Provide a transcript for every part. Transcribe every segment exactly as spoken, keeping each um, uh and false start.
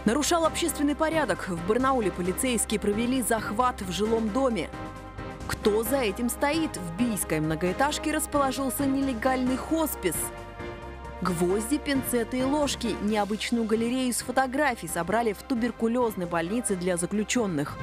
Нарушал общественный порядок. В Барнауле полицейские провели захват в жилом доме. Кто за этим стоит? В бийской многоэтажке расположился нелегальный хоспис. Гвозди, пинцеты и ложки. Необычную галерею с фотографий собрали в туберкулезной больнице для заключенных.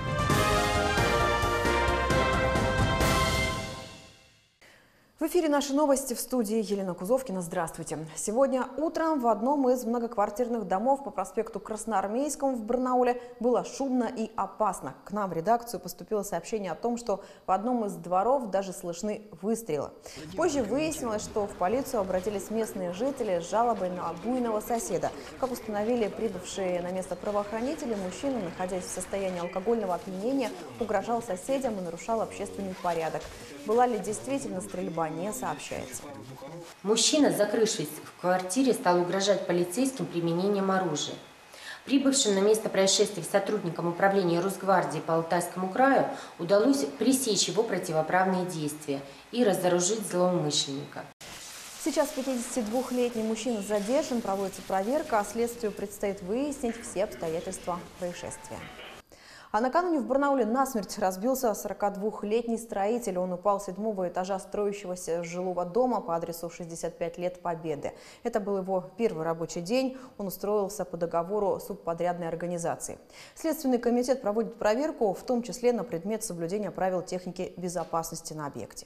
В эфире наши новости, в студии Елена Кузовкина. Здравствуйте. Сегодня утром в одном из многоквартирных домов по проспекту Красноармейскому в Барнауле было шумно и опасно. К нам в редакцию поступило сообщение о том, что в одном из дворов даже слышны выстрелы. Позже выяснилось, что в полицию обратились местные жители с жалобой на буйного соседа. Как установили прибывшие на место правоохранители, мужчина, находясь в состоянии алкогольного опьянения, угрожал соседям и нарушал общественный порядок. Была ли действительно стрельба, не сообщается. Мужчина, закрывшись в квартире, стал угрожать полицейским применением оружия. Прибывшим на место происшествия сотрудникам управления Росгвардии по Алтайскому краю удалось пресечь его противоправные действия и разоружить злоумышленника. Сейчас пятидесятидвухлетний мужчина задержан, проводится проверка, а следствию предстоит выяснить все обстоятельства происшествия. А накануне в Барнауле насмерть разбился сорокадвухлетний строитель. Он упал с седьмого этажа строящегося жилого дома по адресу шестьдесят пять лет Победы. Это был его первый рабочий день. Он устроился по договору субподрядной организации. Следственный комитет проводит проверку, в том числе на предмет соблюдения правил техники безопасности на объекте.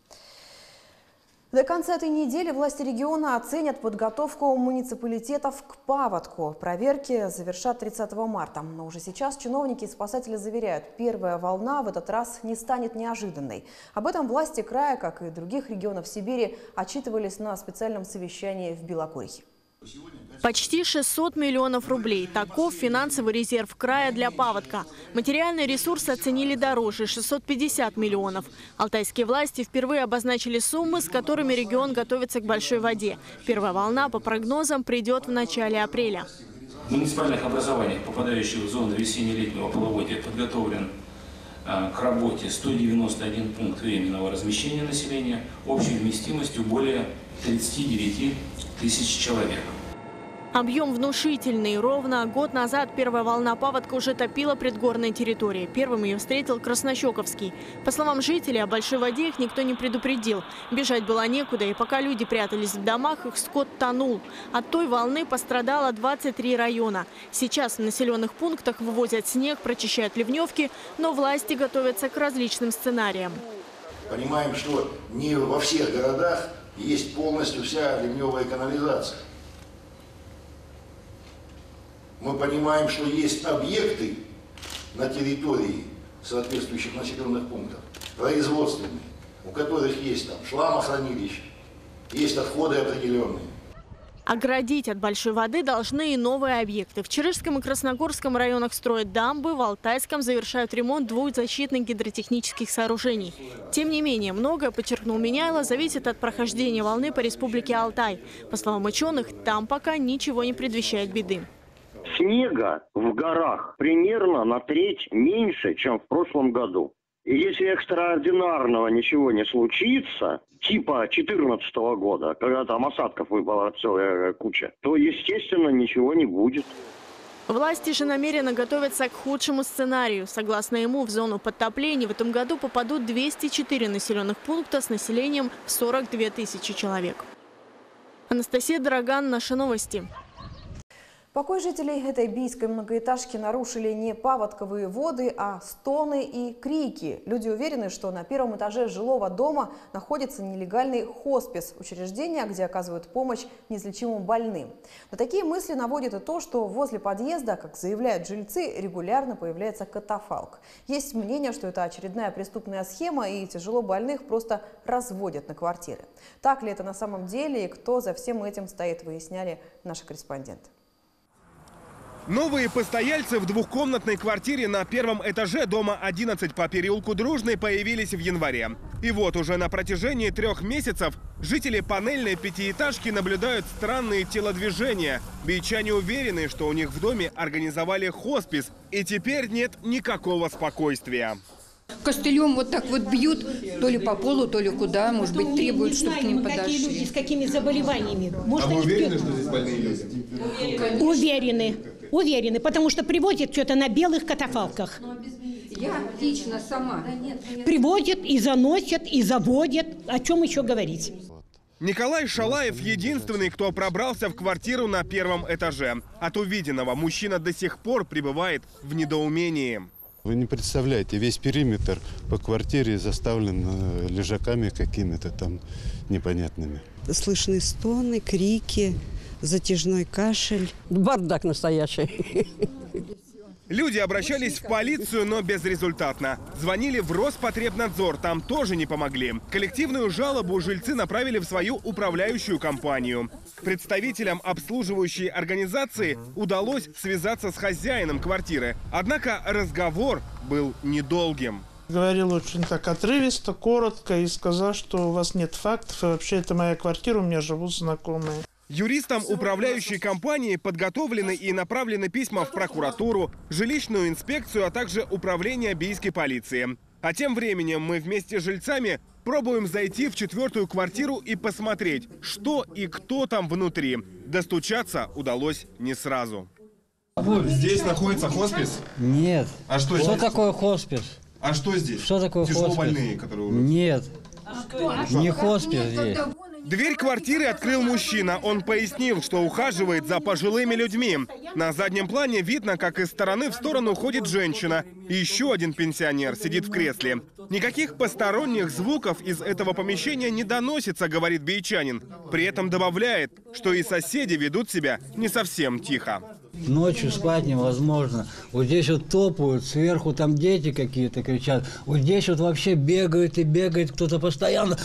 До конца этой недели власти региона оценят подготовку муниципалитетов к паводку. Проверки завершат тридцатого марта. Но уже сейчас чиновники и спасатели заверяют, первая волна в этот раз не станет неожиданной. Об этом власти края, как и других регионов Сибири, отчитывались на специальном совещании в Белокурихе. Почти шестьсот миллионов рублей. Таков финансовый резерв края для паводка. Материальные ресурсы оценили дороже – шестьсот пятьдесят миллионов. Алтайские власти впервые обозначили суммы, с которыми регион готовится к большой воде. Первая волна, по прогнозам, придет в начале апреля. В муниципальных образованиях, попадающих в зону весенне-летнего полугодия, подготовлен к работе сто девяносто один пункт временного размещения населения общей вместимостью более тридцати девяти тысяч человек. Объем внушительный. Ровно год назад первая волна паводка уже топила предгорные территории. Первым ее встретил Краснощековский. По словам жителей, о большой воде их никто не предупредил. Бежать было некуда, и пока люди прятались в домах, их скот тонул. От той волны пострадало двадцать три района. Сейчас в населенных пунктах вывозят снег, прочищают ливневки, но власти готовятся к различным сценариям. Понимаем, что не во всех городах есть полностью вся ливневая канализация. Мы понимаем, что есть объекты на территории соответствующих населенных пунктов, производственные, у которых есть там шламохранилища, есть отходы определенные. Оградить от большой воды должны и новые объекты. В Чарышском и Красногорском районах строят дамбы, в Алтайском завершают ремонт двух защитных гидротехнических сооружений. Тем не менее, многое, подчеркнул Меняйло, зависит от прохождения волны по республике Алтай. По словам ученых, там пока ничего не предвещает беды. Снега в горах примерно на треть меньше, чем в прошлом году. И если экстраординарного ничего не случится, типа две тысячи четырнадцатого года, когда там осадков выпала целая куча, то, естественно, ничего не будет. Власти же намеренно готовятся к худшему сценарию. Согласно ему, в зону подтопления в этом году попадут двести четыре населенных пункта с населением в сорок две тысячи человек. Анастасия Дороган, наши новости. Покой жителей этой бийской многоэтажки нарушили не паводковые воды, а стоны и крики. Люди уверены, что на первом этаже жилого дома находится нелегальный хоспис – учреждение, где оказывают помощь неизлечимым больным. На такие мысли наводит и то, что возле подъезда, как заявляют жильцы, регулярно появляется катафалк. Есть мнение, что это очередная преступная схема и тяжело больных просто разводят на квартиры. Так ли это на самом деле и кто за всем этим стоит, выясняли наши корреспонденты. Новые постояльцы в двухкомнатной квартире на первом этаже дома одиннадцать по переулку Дружный появились в январе. И вот уже на протяжении трех месяцев жители панельной пятиэтажки наблюдают странные телодвижения. Бичане уверены, что у них в доме организовали хоспис, и теперь нет никакого спокойствия. Костылем вот так вот бьют, то ли по полу, то ли куда, может быть, требуют, чтобы к ним подошли. Какие люди с какими заболеваниями? Может, а вы уверены, что здесь больные люди? Уверены. Уверены, потому что привозят что-то на белых катафалках. Я лично сама. Привозят и заносят, и заводят. О чем еще говорить? Николай Шалаев единственный, кто пробрался в квартиру на первом этаже. От увиденного мужчина до сих пор пребывает в недоумении. Вы не представляете, весь периметр по квартире заставлен лежаками какими-то там непонятными. Слышны стоны, крики, затяжной кашель. Бардак настоящий. Люди обращались в полицию, но безрезультатно. Звонили в Роспотребнадзор, там тоже не помогли. Коллективную жалобу жильцы направили в свою управляющую компанию. Представителям обслуживающей организации удалось связаться с хозяином квартиры. Однако разговор был недолгим. Говорил очень так отрывисто, коротко и сказал, что у вас нет фактов. И вообще это моя квартира, у меня живут знакомые. Юристам управляющей компании подготовлены и направлены письма в прокуратуру, жилищную инспекцию, а также управление бийской полиции. А тем временем мы вместе с жильцами пробуем зайти в четвертую квартиру и посмотреть, что и кто там внутри. Достучаться удалось не сразу. Здесь находится хоспис? Нет. А что, что здесь? такое хоспис? А что здесь? Что такое Тяжело хоспис? больные, которые уже... Нет. Не хоспис здесь. Дверь квартиры открыл мужчина. Он пояснил, что ухаживает за пожилыми людьми. На заднем плане видно, как из стороны в сторону ходит женщина. И еще один пенсионер сидит в кресле. Никаких посторонних звуков из этого помещения не доносится, говорит бийчанин. При этом добавляет, что и соседи ведут себя не совсем тихо. Ночью спать невозможно. Вот здесь вот топают, сверху там дети какие-то кричат. Вот здесь вот вообще бегает и бегает кто-то постоянно.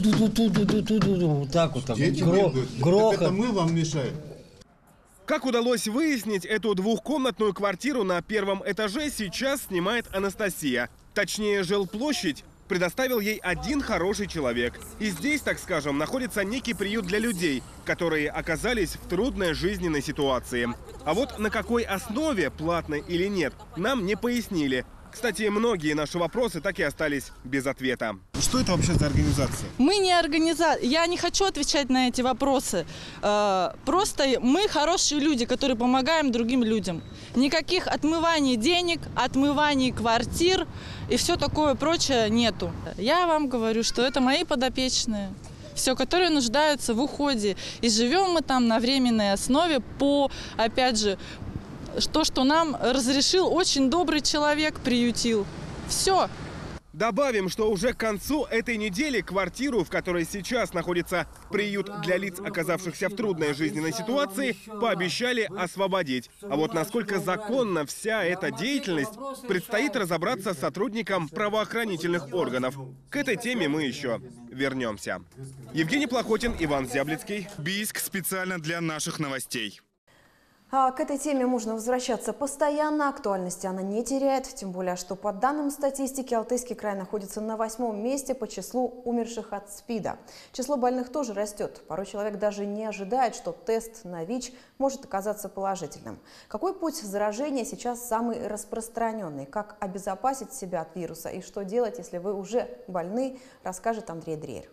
Вот так вот. Так. Дети Гро... бегают. Грохот. Так это мы вам мешаем. Как удалось выяснить, эту двухкомнатную квартиру на первом этаже сейчас снимает Анастасия. Точнее, жилплощадь предоставил ей один хороший человек. И здесь, так скажем, находится некий приют для людей, которые оказались в трудной жизненной ситуации. А вот на какой основе, платно или нет, нам не пояснили. Кстати, многие наши вопросы так и остались без ответа. Что это вообще за организация? Мы не организация. Я не хочу отвечать на эти вопросы. Просто мы хорошие люди, которые помогаем другим людям. Никаких отмываний денег, отмываний квартир и все такое прочее нету. Я вам говорю, что это мои подопечные. Все, которые нуждаются в уходе. И живем мы там на временной основе по, опять же, то, что нам разрешил очень добрый человек, приютил. Все. Добавим, что уже к концу этой недели квартиру, в которой сейчас находится приют для лиц, оказавшихся в трудной жизненной ситуации, пообещали освободить. А вот насколько законна вся эта деятельность, предстоит разобраться с сотрудникам правоохранительных органов. К этой теме мы еще вернемся. Евгений Плохотин, Иван Зяблицкий. Бийск специально для наших новостей. А к этой теме можно возвращаться постоянно, актуальности она не теряет, тем более, что по данным статистики Алтайский край находится на восьмом месте по числу умерших от СПИДа. Число больных тоже растет, порой человек даже не ожидает, что тест на ВИЧ может оказаться положительным. Какой путь заражения сейчас самый распространенный? Как обезопасить себя от вируса и что делать, если вы уже больны, расскажет Андрей Дрейер.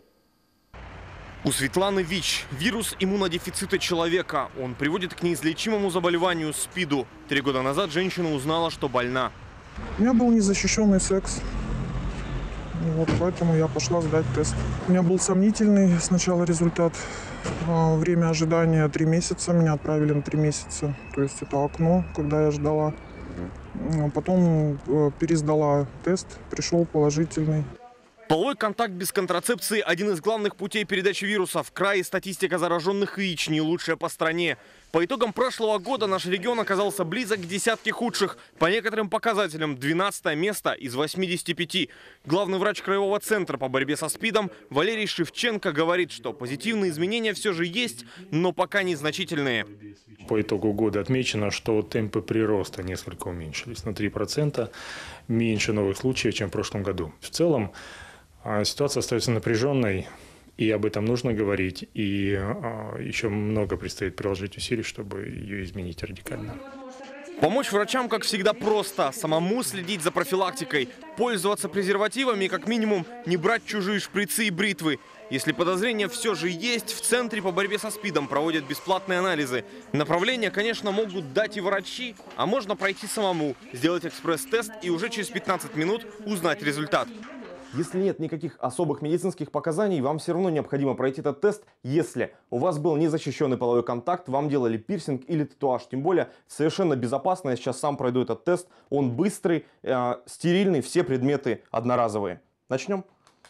У Светланы ВИЧ – вирус иммунодефицита человека. Он приводит к неизлечимому заболеванию СПИДу. Три года назад женщина узнала, что больна. У меня был незащищенный секс. Вот поэтому я пошла сдать тест. У меня был сомнительный сначала результат. Время ожидания три месяца. Меня отправили на три месяца. То есть это окно, когда я ждала. Потом пересдала тест, пришел положительный. Половой контакт без контрацепции – один из главных путей передачи вируса. В крае статистика зараженных ВИЧ не лучшая по стране. По итогам прошлого года наш регион оказался близок к десятке худших. По некоторым показателям двенадцатое место из восьмидесяти пяти. Главный врач Краевого центра по борьбе со СПИДом Валерий Шевченко говорит, что позитивные изменения все же есть, но пока незначительные. По итогу года отмечено, что темпы прироста несколько уменьшились. На три процента меньше новых случаев, чем в прошлом году. В целом ситуация остается напряженной, и об этом нужно говорить, и а, еще много предстоит приложить усилий, чтобы ее изменить радикально. Помочь врачам, как всегда, просто. Самому следить за профилактикой, пользоваться презервативами и, как минимум, не брать чужие шприцы и бритвы. Если подозрения все же есть, в Центре по борьбе со СПИДом проводят бесплатные анализы. Направления, конечно, могут дать и врачи, а можно пройти самому, сделать экспресс-тест и уже через пятнадцать минут узнать результат. Если нет никаких особых медицинских показаний, вам все равно необходимо пройти этот тест, если у вас был незащищенный половой контакт, вам делали пирсинг или татуаж. Тем более совершенно безопасно, я сейчас сам пройду этот тест, он быстрый, э, стерильный, все предметы одноразовые. Начнем?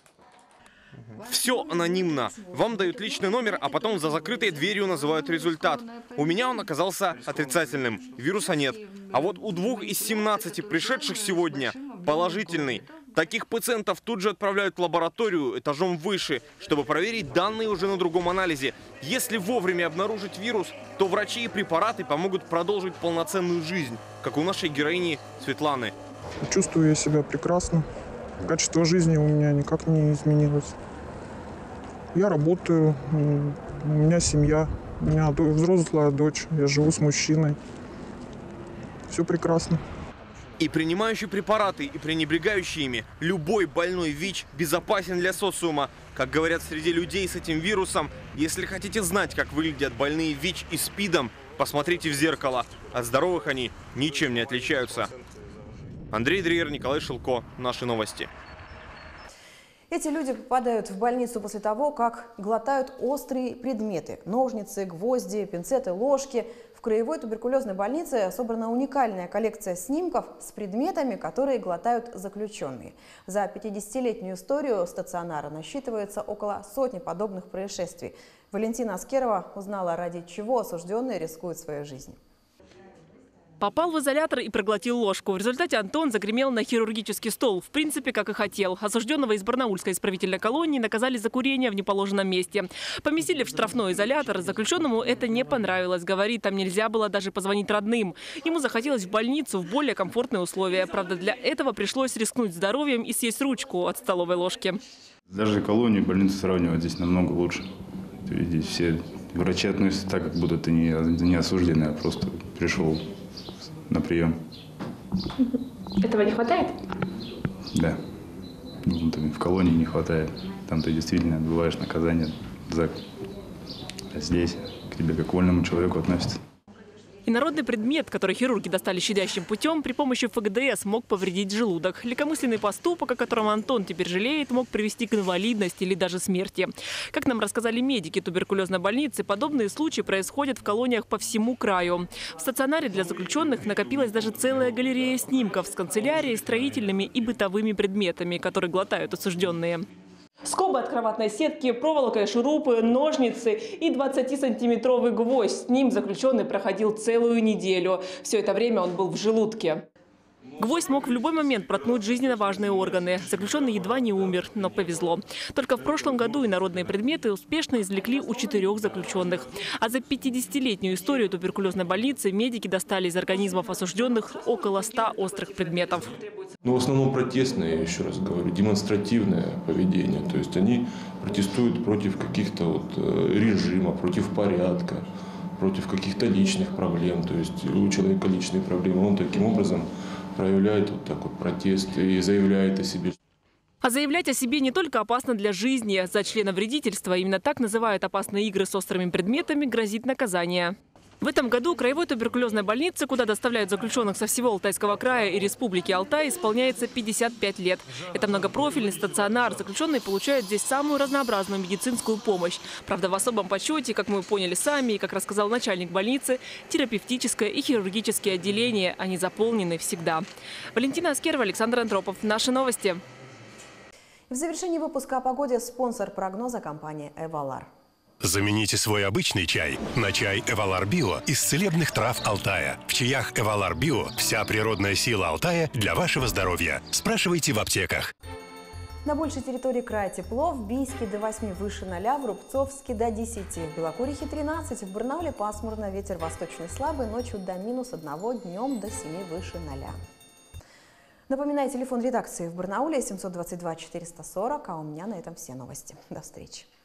Все анонимно. Вам дают личный номер, а потом за закрытой дверью называют результат. У меня он оказался отрицательным, вируса нет. А вот у двух из семнадцати пришедших сегодня положительный. Таких пациентов тут же отправляют в лабораторию этажом выше, чтобы проверить данные уже на другом анализе. Если вовремя обнаружить вирус, то врачи и препараты помогут продолжить полноценную жизнь, как у нашей героини Светланы. Чувствую я себя прекрасно. Качество жизни у меня никак не изменилось. Я работаю, у меня семья, у меня взрослая дочь, я живу с мужчиной. Все прекрасно. И принимающий препараты, и пренебрегающий ими, любой больной ВИЧ безопасен для социума. Как говорят среди людей с этим вирусом, если хотите знать, как выглядят больные ВИЧ и СПИДом, посмотрите в зеркало. От здоровых они ничем не отличаются. Андрей Дриер, Николай Шилко. Наши новости. Эти люди попадают в больницу после того, как глотают острые предметы – ножницы, гвозди, пинцеты, ложки. В краевой туберкулезной больнице собрана уникальная коллекция снимков с предметами, которые глотают заключенные. За пятидесятилетнюю историю стационара насчитывается около сотни подобных происшествий. Валентина Аскерова узнала, ради чего осужденные рискуют своей жизнью. Попал в изолятор и проглотил ложку. В результате Антон загремел на хирургический стол. В принципе, как и хотел. Осужденного из Барнаульской исправительной колонии наказали за курение в неположенном месте. Поместили в штрафной изолятор. Заключенному это не понравилось. Говорит, там нельзя было даже позвонить родным. Ему захотелось в больницу в более комфортные условия. Правда, для этого пришлось рискнуть здоровьем и съесть ручку от столовой ложки. Даже колонию и больницу сравнивать здесь намного лучше. Здесь все врачи относятся так, как будто ты не, не осужденный, а просто пришел на прием. Этого не хватает? Да. В колонии не хватает. Там ты действительно отбываешь наказание за... А здесь к тебе как к вольному человеку относятся. Инородный предмет, который хирурги достали щадящим путем, при помощи ФГДС мог повредить желудок. Легкомысленный поступок, о котором Антон теперь жалеет, мог привести к инвалидности или даже смерти. Как нам рассказали медики туберкулезной больницы, подобные случаи происходят в колониях по всему краю. В стационаре для заключенных накопилась даже целая галерея снимков с канцелярией, строительными и бытовыми предметами, которые глотают осужденные. Скобы от кроватной сетки, проволока и шурупы, ножницы и двадцатисантиметровый гвоздь. С ним заключенный проходил целую неделю. Все это время он был в желудке. Гвоздь мог в любой момент проткнуть жизненно важные органы. Заключенный едва не умер, но повезло. Только в прошлом году инородные предметы успешно извлекли у четырех заключенных. А за пятидесятилетнюю историю туберкулезной больницы медики достали из организмов осужденных около ста острых предметов. Но в основном протестное, я еще раз говорю, демонстративное поведение. То есть они протестуют против каких-то вот режима, против порядка, против каких-то личных проблем. То есть у человека личные проблемы. Он таким образом проявляет вот так вот протест и заявляет о себе. А заявлять о себе не только опасно для жизни. За членовредительство, именно так называют опасные игры с острыми предметами, грозит наказание. В этом году краевой туберкулезной больнице, куда доставляют заключенных со всего Алтайского края и Республики Алтай, исполняется пятьдесят пять лет. Это многопрофильный стационар. Заключенные получают здесь самую разнообразную медицинскую помощь. Правда, в особом почете, как мы поняли сами и как рассказал начальник больницы, терапевтическое и хирургические отделения. Они заполнены всегда. Валентина Аскерова, Александр Андропов. Наши новости. В завершении выпуска о погоде спонсор прогноза — компания «Эвалар». Замените свой обычный чай на чай «Эвалар Био» из целебных трав Алтая. В чаях «Эвалар Био» вся природная сила Алтая для вашего здоровья. Спрашивайте в аптеках. На большей территории края тепло. В Бийске до восьми выше ноля, в Рубцовске до десяти, в Белокурихе тринадцать, в Барнауле пасмурно, ветер восточный слабый, ночью до минус одного, днем до семи выше ноля. Напоминаю, телефон редакции в Барнауле семь два два четыреста сорок, а у меня на этом все новости. До встречи.